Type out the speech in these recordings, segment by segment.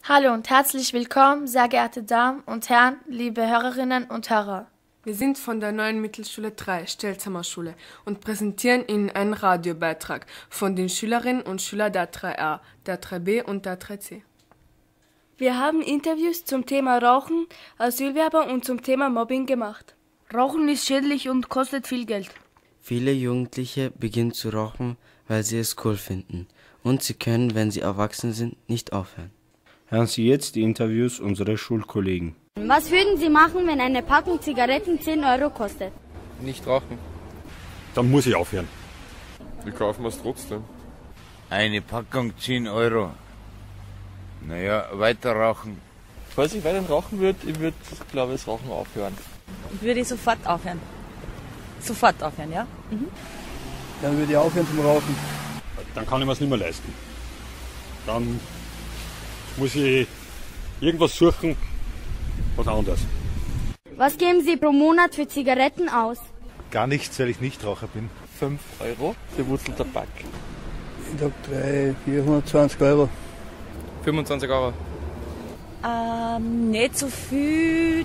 Hallo und herzlich willkommen, sehr geehrte Damen und Herren, liebe Hörerinnen und Hörer. Wir sind von der Neuen Mittelschule 3, Stelzamer Schule, und präsentieren Ihnen einen Radiobeitrag von den Schülerinnen und Schülern der 3a, der 3b und der 3c. Wir haben Interviews zum Thema Rauchen, Asylwerber und zum Thema Mobbing gemacht. Rauchen ist schädlich und kostet viel Geld. Viele Jugendliche beginnen zu rauchen, weil sie es cool finden. Und sie können, wenn sie erwachsen sind, nicht aufhören. Hören Sie jetzt die Interviews unserer Schulkollegen. Was würden Sie machen, wenn eine Packung Zigaretten 10 Euro kostet? Nicht rauchen. Dann muss ich aufhören. Wir kaufen es trotzdem. Eine Packung 10 Euro. Naja, weiter rauchen. Falls ich weiter rauchen würde, ich würde, glaube ich, das Rauchen aufhören. Ich würde sofort aufhören. Sofort aufhören, ja? Mhm. Dann würde ich aufhören zum Rauchen. Dann kann ich mir es nicht mehr leisten. Dann muss ich irgendwas suchen, was anderes. Was geben Sie pro Monat für Zigaretten aus? Gar nichts, weil ich Nichtraucher bin. 5 Euro für Wurzeltabak. Ich habe 420 Euro. 25 Euro. Nicht so viel.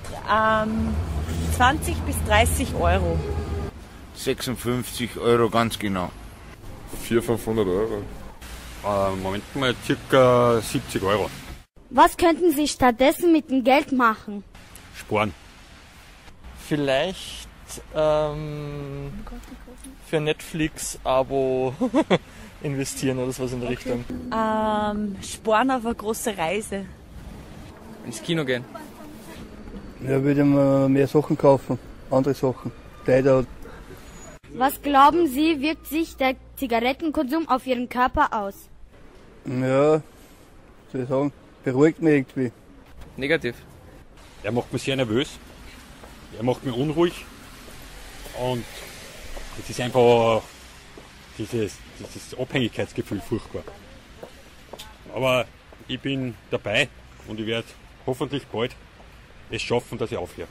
20 bis 30 Euro. 56 Euro ganz genau. 400-500 Euro. Moment mal, circa 70 Euro. Was könnten Sie stattdessen mit dem Geld machen? Sparen. Vielleicht für Netflix-Abo investieren oder sowas in der Richtung. Sparen auf eine große Reise. Ins Kino gehen. Ja, würde ich mir mehr Sachen kaufen, andere Sachen, Kleider. Was glauben Sie, wirkt sich der Zigarettenkonsum auf Ihren Körper aus? Ja, soll ich sagen, beruhigt mich irgendwie. Negativ. Er macht mich sehr nervös, er macht mich unruhig und es ist einfach dieses Abhängigkeitsgefühl furchtbar. Aber ich bin dabei und ich werde hoffentlich bald es schaffen, dass ich aufhöre.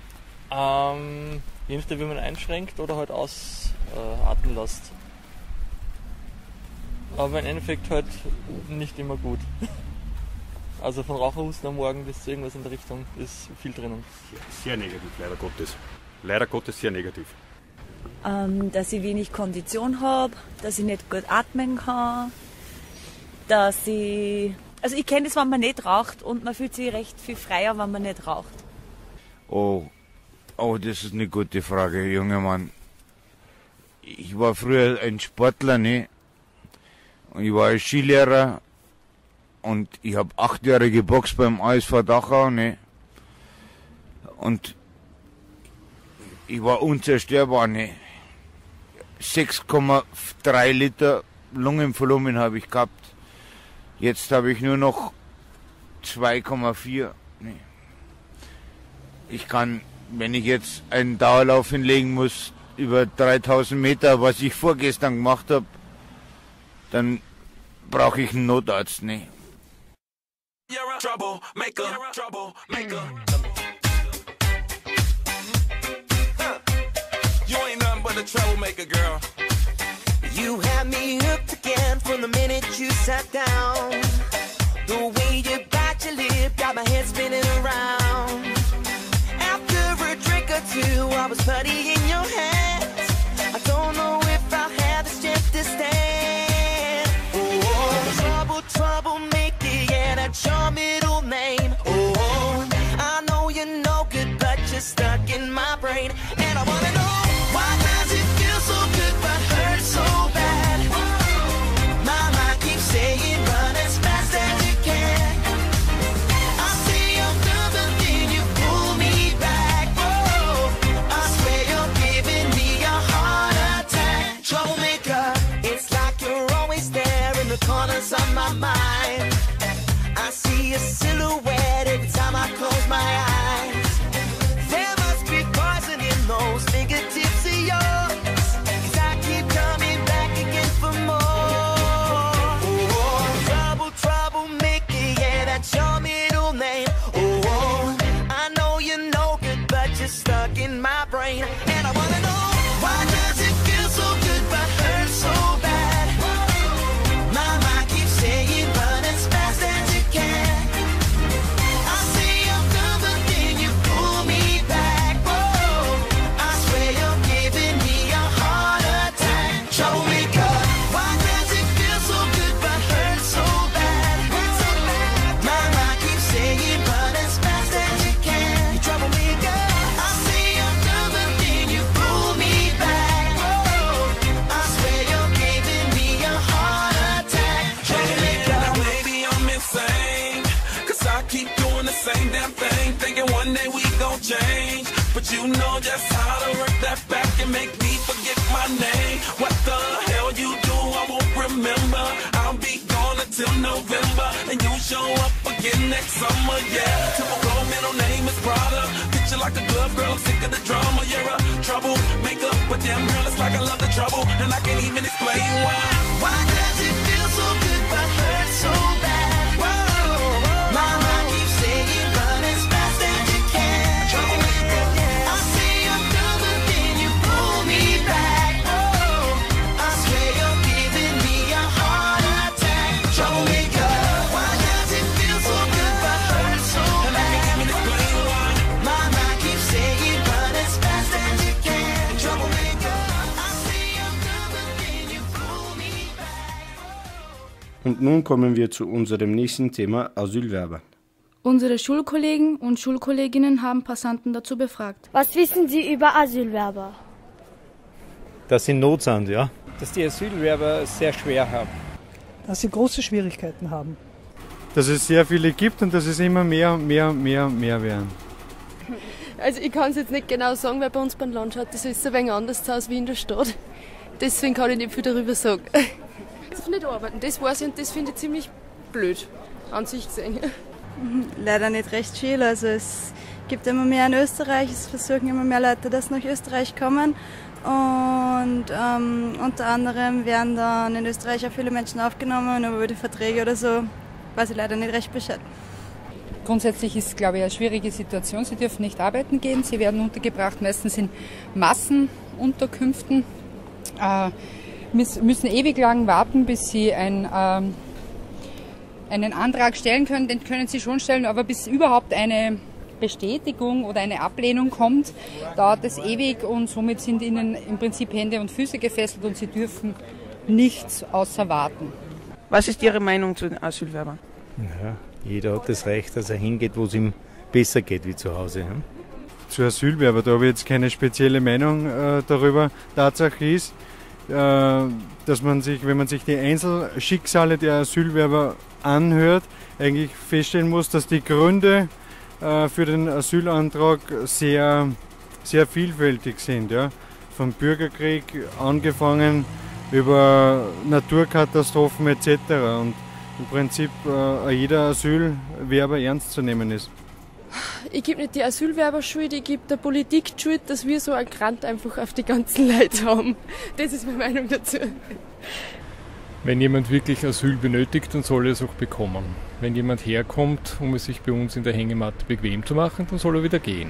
Je nachdem, wie man einschränkt oder halt ausatmen lässt. Aber im Endeffekt halt nicht immer gut. Also von Raucherhusten am Morgen bis zu irgendwas in der Richtung ist viel drinnen. Sehr negativ, leider Gottes. Leider Gottes sehr negativ. Dass ich wenig Kondition habe, dass ich nicht gut atmen kann, dass ich... Also ich kenne das, wenn man nicht raucht und man fühlt sich recht viel freier, wenn man nicht raucht. Oh, das ist eine gute Frage, junger Mann. Ich war früher ein Sportler, ne? Und ich war ein Skilehrer und ich habe 8 Jahre geboxt beim ASV Dachau, ne? Und ich war unzerstörbar, ne? 6,3 Liter Lungenvolumen habe ich gehabt. Jetzt habe ich nur noch 2,4. Ne? Ich kann, wenn ich jetzt einen Dauerlauf hinlegen muss, über 3000 Meter, was ich vorgestern gemacht habe, dann brauche ich einen Notarzt, ne? You ain't nothing but a troublemaker, girl. You had me hooked again from the minute you sat down. The way you bite your lip got my head spinning around. After a drink or two, I was putty in your hands. I don't know if I'll have the strength to stand. Oh, troublemaker, yeah, that's your middle name. Oh, I know you're no good, but you're stuck in my brain. And I wanna know, why does it feel so good but hurt so bad? My mind keeps saying run as fast as you can. I say I'm done, but then you pull me back. Oh, I swear you're giving keep doing the same damn thing, thinking one day we gon' change. But you know just how to work that back and make me forget my name. What the hell you do, I won't remember. I'll be gone until November, and you show up again next summer, yeah. Typical middle name is Prada. Picture like a glove, girl, I'm sick of the drama. You're a troublemaker, but damn girl, it's like I love the trouble, and I can't even explain why. Why does it feel so good but hurt so bad? Whoa, my mind keeps saying run as fast as you can. Troublemaker, I say I'm done, but then you pull me back. Oh, I swear you're giving me a heart attack. Troublemaker, why does it feel so good but hurt so bad? And I can't even explain why. My mind keeps saying run as fast as you can. Troublemaker, I say I'm done, but then you pull me back. Und nun kommen wir zu unserem nächsten Thema, Asylwerber. Unsere Schulkollegen und Schulkolleginnen haben Passanten dazu befragt. Was wissen Sie über Asylwerber? Dass sie in Not sind, ja. Dass die Asylwerber es sehr schwer haben. Dass sie große Schwierigkeiten haben. Dass es sehr viele gibt und dass es immer mehr werden. Also ich kann es jetzt nicht genau sagen, weil bei uns beim Land schaut das ist ein wenig anders aus wie in der Stadt. Deswegen kann ich nicht viel darüber sagen. Das nicht arbeiten, das weiß ich und das finde ich ziemlich blöd an sich gesehen. Leider nicht recht viel. Also es gibt immer mehr in Österreich, es versuchen immer mehr Leute, dass nach Österreich kommen. Und unter anderem werden dann in Österreich auch viele Menschen aufgenommen, aber über die Verträge oder so weiß ich leider nicht recht Bescheid. Grundsätzlich ist es, glaube ich, eine schwierige Situation. Sie dürfen nicht arbeiten gehen. Sie werden untergebracht, meistens in Massenunterkünften. Müssen ewig lang warten, bis sie einen Antrag stellen können. Den können sie schon stellen, aber bis überhaupt eine Bestätigung oder eine Ablehnung kommt, dauert es ewig und somit sind ihnen im Prinzip Hände und Füße gefesselt und sie dürfen nichts außer warten. Was ist Ihre Meinung zu den Asylwerbern? Ja, jeder hat das Recht, dass er hingeht, wo es ihm besser geht wie zu Hause. Ja? Zu Asylwerber, da habe ich jetzt keine spezielle Meinung darüber. Tatsache ist, dass man sich, wenn man sich die Einzelschicksale der Asylwerber anhört, eigentlich feststellen muss, dass die Gründe für den Asylantrag sehr, sehr vielfältig sind. Ja? Vom Bürgerkrieg angefangen über Naturkatastrophen etc. Und im Prinzip jeder Asylwerber ernst zu nehmen ist. Ich gebe nicht die Asylwerber Schuld, ich gebe der Politik Schuld, dass wir so einen Grant einfach auf die ganzen Leute haben. Das ist meine Meinung dazu. Wenn jemand wirklich Asyl benötigt, dann soll er es auch bekommen. Wenn jemand herkommt, um es sich bei uns in der Hängematte bequem zu machen, dann soll er wieder gehen.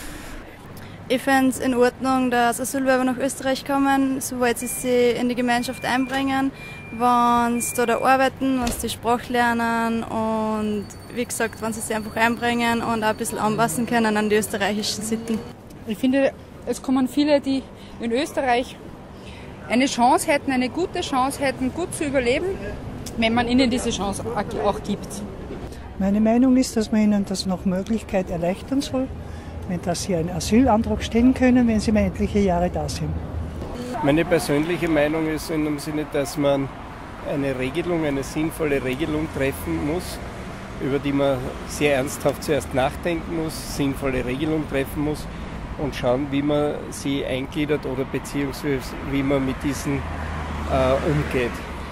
Ich fände es in Ordnung, dass Asylwerber nach Österreich kommen, sobald sie sich in die Gemeinschaft einbringen, wenn sie da arbeiten, wenn sie die Sprache lernen und wie gesagt, wenn sie sich einfach einbringen und auch ein bisschen anpassen können an die österreichischen Sitten. Ich finde, es kommen viele, die in Österreich eine Chance hätten, eine gute Chance hätten, gut zu überleben, wenn man ihnen diese Chance auch gibt. Meine Meinung ist, dass man ihnen das nach Möglichkeit erleichtern soll, dass sie einen Asylantrag stellen können, wenn sie mal etliche Jahre da sind. Meine persönliche Meinung ist in dem Sinne, dass man eine Regelung, eine sinnvolle Regelung treffen muss, über die man sehr ernsthaft zuerst nachdenken muss, sinnvolle Regelung treffen muss und schauen, wie man sie eingliedert oder beziehungsweise wie man mit diesen umgeht.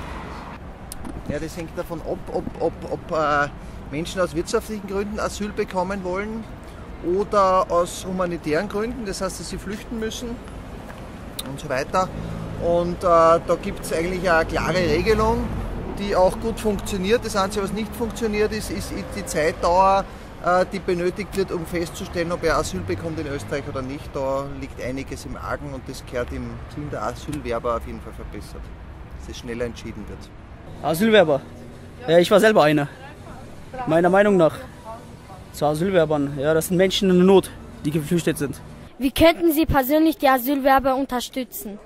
Ja, das hängt davon ab, ob Menschen aus wirtschaftlichen Gründen Asyl bekommen wollen oder aus humanitären Gründen, das heißt, dass sie flüchten müssen und so weiter. Und da gibt es eigentlich eine klare Regelung, die auch gut funktioniert. Das Einzige, was nicht funktioniert, ist die Zeitdauer, die benötigt wird, um festzustellen, ob er Asyl bekommt in Österreich oder nicht. Da liegt einiges im Argen und das gehört im Team der Asylwerber auf jeden Fall verbessert, dass es schneller entschieden wird. Asylwerber? Ja, ich war selber einer. Meiner Meinung nach. Zu Asylwerbern. Ja, das sind Menschen in Not, die geflüchtet sind. Wie könnten Sie persönlich die Asylwerber unterstützen?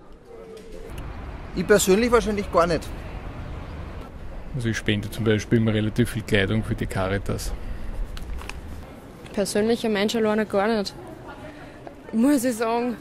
Ich persönlich wahrscheinlich gar nicht. Also ich spende zum Beispiel immer relativ viel Kleidung für die Caritas. Persönlich ein Mensch alleine gar nicht. Muss ich sagen,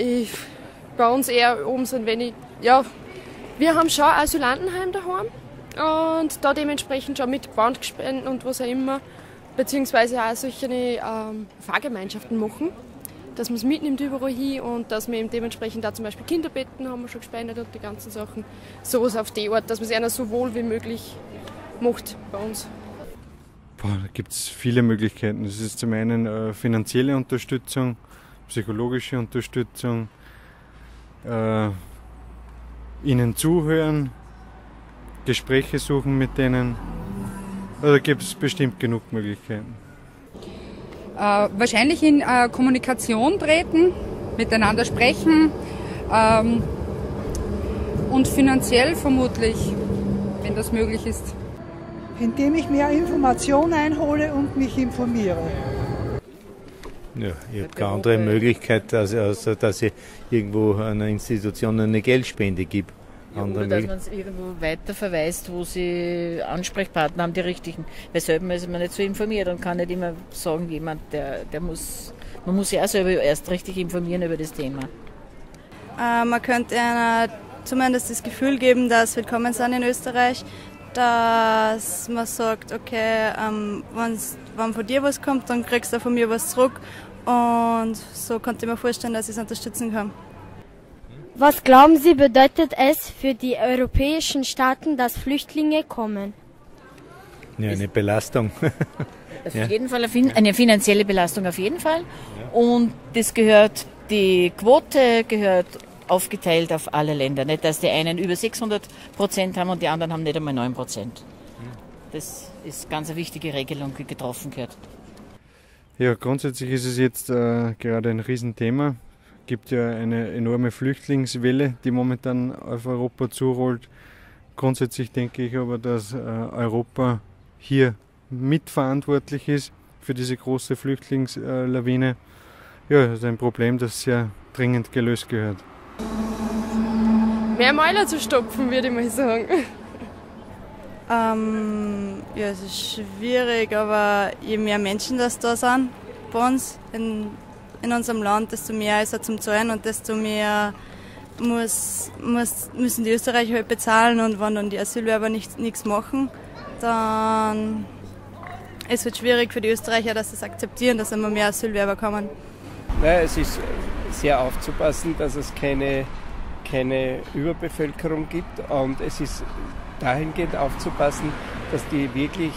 bei uns eher oben sind wenig. Ja, wir haben schon ein Asylantenheim daheim, und da dementsprechend schon mit Bandgespenden und was auch immer, beziehungsweise auch solche Fahrgemeinschaften machen, dass man es mitnimmt überall hin und dass wir eben dementsprechend auch zum Beispiel Kinderbetten haben wir schon gespendet und die ganzen Sachen, sowas auf die Art, dass man es einer so wohl wie möglich macht bei uns. Da gibt es viele Möglichkeiten. Das ist zum einen finanzielle Unterstützung, psychologische Unterstützung, ihnen zuhören, Gespräche suchen mit denen. Da gibt es bestimmt genug Möglichkeiten. Wahrscheinlich in Kommunikation treten, miteinander sprechen und finanziell vermutlich, wenn das möglich ist. Indem ich mehr Informationen einhole und mich informiere. Ja, ich habe keine andere Möglichkeit, außer dass ich irgendwo einer Institution eine Geldspende gebe. Ja, oder dass man es irgendwo weiterverweist, wo sie Ansprechpartner haben, die richtigen. Weil selber ist man nicht so informiert und kann nicht immer sagen, man muss sich auch selber erst richtig informieren über das Thema. Man könnte einer zumindest das Gefühl geben, dass willkommen sind in Österreich, dass man sagt, okay, wenn von dir was kommt, dann kriegst du von mir was zurück. Und so konnte ich mir vorstellen, dass ich es unterstützen kann. Was glauben Sie, bedeutet es für die europäischen Staaten, dass Flüchtlinge kommen? Ja, eine Belastung. Auf jeden Fall eine finanzielle Belastung auf jeden Fall. Und die Quote gehört aufgeteilt auf alle Länder. Nicht, dass die einen über 600% haben und die anderen haben nicht einmal 9%. Das ist ganz eine wichtige Regelung, die getroffen gehört. Ja, grundsätzlich ist es jetzt gerade ein Riesenthema. Es gibt ja eine enorme Flüchtlingswelle, die momentan auf Europa zurollt. Grundsätzlich denke ich aber, dass Europa hier mitverantwortlich ist für diese große Flüchtlingslawine. Ja, das ist ein Problem, das sehr dringend gelöst gehört. Mehr Mäuler zu stopfen, würde ich mal sagen. Ja, es ist schwierig, aber je mehr Menschen das da sind bei uns in unserem Land, desto mehr ist er zum Zahlen und desto mehr müssen die Österreicher halt bezahlen, und wenn dann die Asylwerber nichts machen, dann ist es halt schwierig für die Österreicher, dass sie es akzeptieren, dass immer mehr Asylwerber kommen. Naja, es ist sehr aufzupassen, dass es keine Überbevölkerung gibt, und es ist dahingehend aufzupassen, dass die wirklich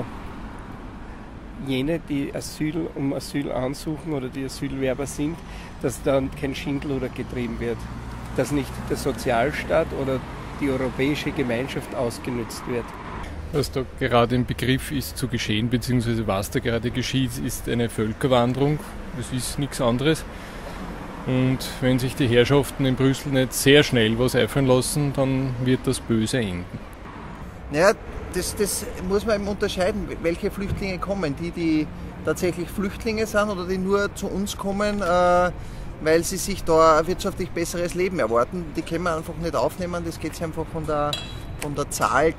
jene, die um Asyl ansuchen oder die Asylwerber sind, dass dann kein Schindluder getrieben wird, dass nicht der Sozialstaat oder die europäische Gemeinschaft ausgenutzt wird. Was da gerade im Begriff ist zu geschehen, beziehungsweise was da gerade geschieht, ist eine Völkerwanderung. Das ist nichts anderes. Und wenn sich die Herrschaften in Brüssel nicht sehr schnell was einfallen lassen, dann wird das böse enden. Naja, das muss man eben unterscheiden, welche Flüchtlinge kommen. Die tatsächlich Flüchtlinge sind oder die nur zu uns kommen, weil sie sich da ein wirtschaftlich besseres Leben erwarten. Die können wir einfach nicht aufnehmen. Das geht sich einfach von der Zahl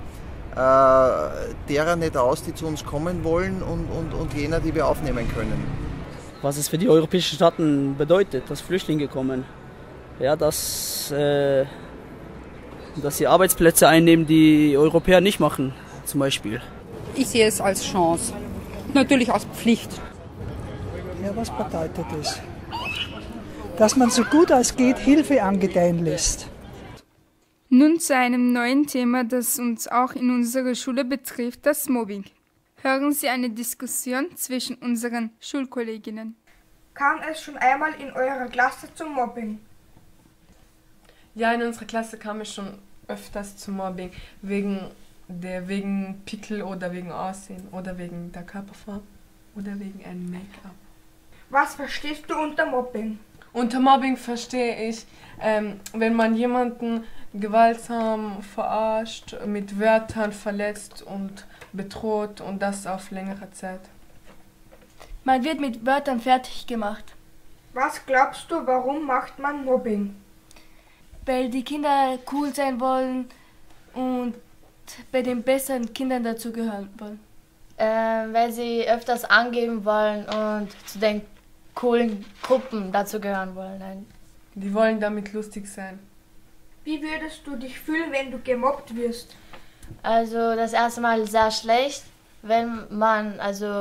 derer nicht aus, die zu uns kommen wollen, und jener, die wir aufnehmen können. Was es für die europäischen Staaten bedeutet, dass Flüchtlinge kommen. Ja, dass sie Arbeitsplätze einnehmen, die Europäer nicht machen, zum Beispiel. Ich sehe es als Chance, natürlich als Pflicht. Ja, was bedeutet das? Dass man so gut als geht Hilfe angedeihen lässt. Nun zu einem neuen Thema, das uns auch in unserer Schule betrifft, das Mobbing. Hören Sie eine Diskussion zwischen unseren Schulkolleginnen. Kam es schon einmal in eurer Klasse zum Mobbing? Ja, in unserer Klasse kam es schon öfters zum Mobbing, wegen Pickel oder wegen Aussehen oder wegen der Körperform oder wegen einem Make-up. Was verstehst du unter Mobbing? Unter Mobbing verstehe ich, wenn man jemanden gewaltsam verarscht, mit Wörtern verletzt und bedroht, und das auf längere Zeit. Man wird mit Wörtern fertig gemacht. Was glaubst du, warum macht man Mobbing? Weil die Kinder cool sein wollen und bei den besseren Kindern dazugehören wollen. Weil sie öfters angeben wollen und zu den coolen Gruppen dazugehören wollen. Nein. Die wollen damit lustig sein. Wie würdest du dich fühlen, wenn du gemobbt wirst? Also das erste Mal sehr schlecht, wenn man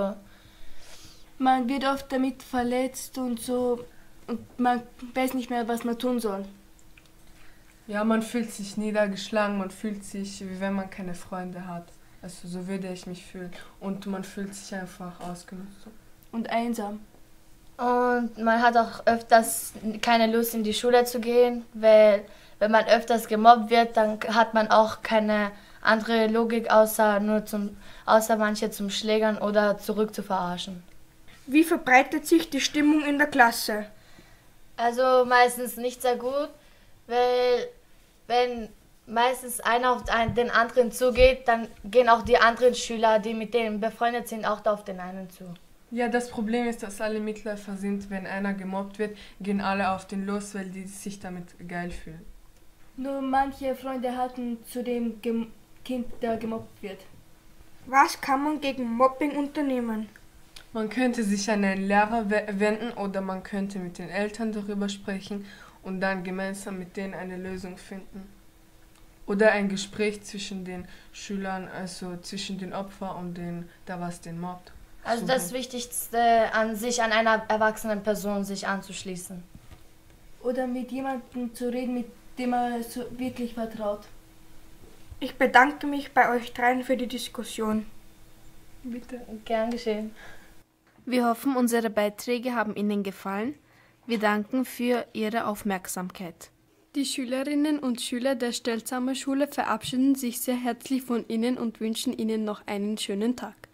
wird oft damit verletzt und so und man weiß nicht mehr, was man tun soll. Ja, man fühlt sich niedergeschlagen, man fühlt sich, wie wenn man keine Freunde hat. Also so würde ich mich fühlen. Und man fühlt sich einfach ausgenutzt. Und einsam. Und man hat auch öfters keine Lust in die Schule zu gehen, weil wenn man öfters gemobbt wird, dann hat man auch keine andere Logik, außer manche zum Schlägern oder zurück zu verarschen. Wie verbreitet sich die Stimmung in der Klasse? Also meistens nicht sehr gut, weil wenn meistens einer auf den anderen zugeht, dann gehen auch die anderen Schüler, die mit denen befreundet sind, auch auf den einen zu. Ja, das Problem ist, dass alle Mitläufer sind. Wenn einer gemobbt wird, gehen alle auf den los, weil die sich damit geil fühlen. Nur manche Freunde hatten zu dem Kind, der gemobbt wird. Was kann man gegen Mobbing unternehmen? Man könnte sich an einen Lehrer wenden oder man könnte mit den Eltern darüber sprechen und dann gemeinsam mit denen eine Lösung finden. Oder ein Gespräch zwischen den Schülern, also zwischen den Opfern und den mobbt. Also das Wichtigste an einer erwachsenen Person sich anzuschließen. Oder mit jemandem zu reden, mit dem man so wirklich vertraut. Ich bedanke mich bei euch dreien für die Diskussion. Bitte. Gern geschehen. Wir hoffen, unsere Beiträge haben Ihnen gefallen. Wir danken für Ihre Aufmerksamkeit. Die Schülerinnen und Schüler der Stelzamer Schule verabschieden sich sehr herzlich von Ihnen und wünschen Ihnen noch einen schönen Tag.